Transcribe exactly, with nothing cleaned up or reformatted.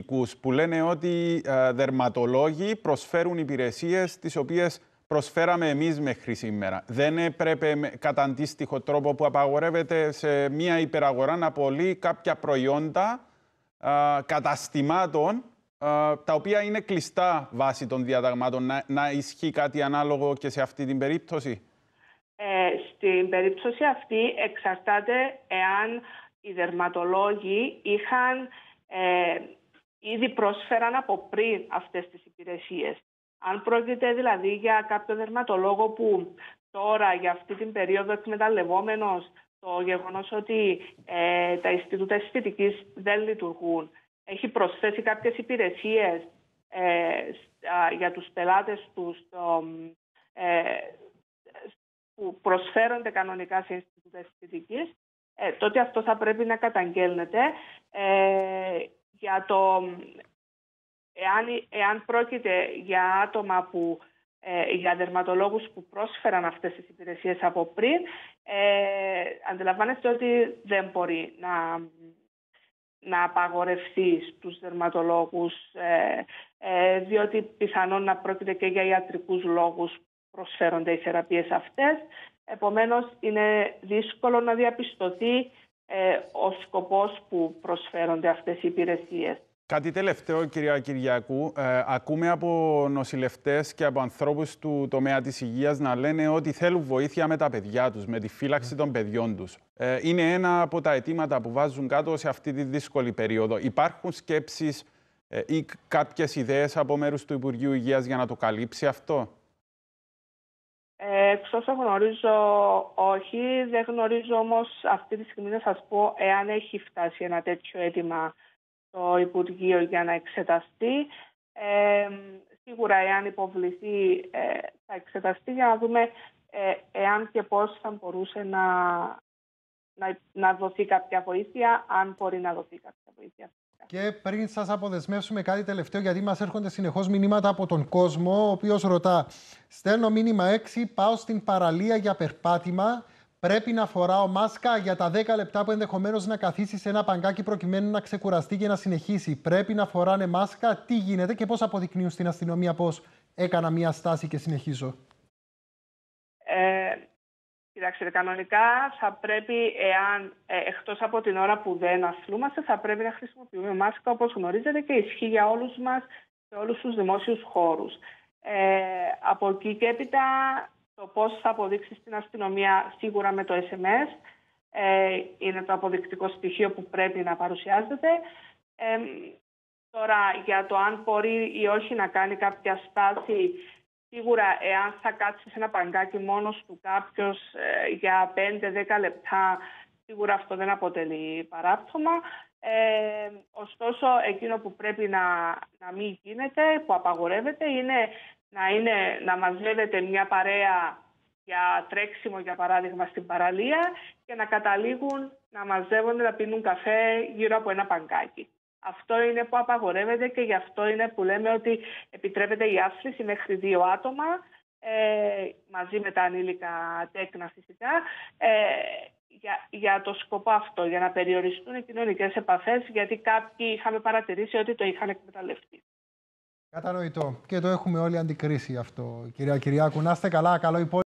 ειδικούς που λένε ότι ε, δερματολόγοι προσφέρουν υπηρεσίες τις οποίες προσφέραμε εμείς μέχρι σήμερα. Δεν έπρεπε με, κατά αντίστοιχο τρόπο που απαγορεύεται σε μια υπεραγορά να πωλεί κάποια προϊόντα ε, καταστημάτων ε, τα οποία είναι κλειστά βάσει των διαταγμάτων, να, να ισχύει κάτι ανάλογο και σε αυτή την περίπτωση? Ε, στην περίπτωση αυτή εξαρτάται εάν οι δερματολόγοι είχαν ε, ήδη πρόσφεραν από πριν αυτές τις υπηρεσίες. Αν πρόκειται δηλαδή για κάποιο δερματολόγο που τώρα για αυτή την περίοδο εκμεταλλευόμενος το γεγονός ότι ε, τα Ινστιτούτα Αισθητικής δεν λειτουργούν, έχει προσθέσει κάποιες υπηρεσίες ε, για τους πελάτες τους στο, ε, που προσφέρονται κανονικά σε Ινστιτούτα Αισθητικής, ε, τότε αυτό θα πρέπει να καταγγέλνεται. Ε, για το, εάν, εάν πρόκειται για άτομα που, ε, για δερματολόγους που πρόσφεραν αυτές τις υπηρεσίες από πριν, ε, αντιλαμβάνεστε ότι δεν μπορεί να, να απαγορευτεί στους δερματολόγους, ε, ε, διότι πιθανόν να πρόκειται και για ιατρικούς λόγους προσφέρονται οι θεραπείες αυτές. Επομένως, είναι δύσκολο να διαπιστωθεί ε, ο σκοπός που προσφέρονται αυτές οι υπηρεσίες. Κάτι τελευταίο, κυρία Κυριακού. Ε, ακούμε από νοσηλευτές και από ανθρώπους του τομέα της υγείας να λένε ότι θέλουν βοήθεια με τα παιδιά τους, με τη φύλαξη των παιδιών τους. Ε, είναι ένα από τα αιτήματα που βάζουν κάτω σε αυτή τη δύσκολη περίοδο. Υπάρχουν σκέψεις ε, ή κάποιες ιδέες από μέρους του Υπουργείου Υγείας για να το καλύψει αυτό? Εξ όσο γνωρίζω, όχι. Δεν γνωρίζω όμως αυτή τη στιγμή να σας πω εάν έχει φτάσει ένα τέτοιο αίτημα στο Υπουργείο για να εξεταστεί. Ε, σίγουρα εάν υποβληθεί ε, θα εξεταστεί για να δούμε ε, εάν και πώς θα μπορούσε να, να, να δοθεί κάποια βοήθεια, αν μπορεί να δοθεί κάποια βοήθεια. Και πριν σας αποδεσμεύσουμε κάτι τελευταίο, γιατί μας έρχονται συνεχώς μηνύματα από τον κόσμο, ο οποίος ρωτά: στέλνω μήνυμα έξι, πάω στην παραλία για περπάτημα, πρέπει να φοράω μάσκα για τα δέκα λεπτά που ενδεχομένως να καθίσει σε ένα παγκάκι προκειμένου να ξεκουραστεί και να συνεχίσει? Πρέπει να φοράνε μάσκα? Τι γίνεται και πώς αποδεικνύουν στην αστυνομία πως έκανα μία στάση και συνεχίζω? Ε... Κοιτάξτε, κανονικά θα πρέπει, εάν, ε, εκτός από την ώρα που δεν αθλούμαστε, θα πρέπει να χρησιμοποιούμε μάσκα, όπως γνωρίζετε, και ισχύει για όλους μας σε όλους τους δημόσιους χώρους. Ε, από εκεί και έπειτα, το πώς θα αποδείξει στην αστυνομία, σίγουρα με το ες εμ ες, ε, είναι το αποδεικτικό στοιχείο που πρέπει να παρουσιάζεται. Ε, τώρα, για το αν μπορεί ή όχι να κάνει κάποια στάση, σίγουρα, εάν θα κάτσει σε ένα παγκάκι μόνος του κάποιος ε, για πέντε δέκα λεπτά, σίγουρα αυτό δεν αποτελεί παράπτωμα. Ε, ωστόσο, εκείνο που πρέπει να, να μην γίνεται, που απαγορεύεται, είναι να, είναι να μαζεύεται μια παρέα για τρέξιμο, για παράδειγμα, στην παραλία και να καταλήγουν να μαζεύονται, να πίνουν καφέ γύρω από ένα παγκάκι. Αυτό είναι που απαγορεύεται και γι' αυτό είναι που λέμε ότι επιτρέπεται η άθληση μέχρι δύο άτομα, ε, μαζί με τα ανήλικα τέκνα φυσικά, ε, για, για το σκοπό αυτό, για να περιοριστούν οι κοινωνικές επαφές, γιατί κάποιοι είχαμε παρατηρήσει ότι το είχαν εκμεταλλευτεί. Κατανοητό. Και το έχουμε όλοι αντικρίσει αυτό, κυρία Κυριάκου. Να είστε καλά, καλό υπόλοιπο.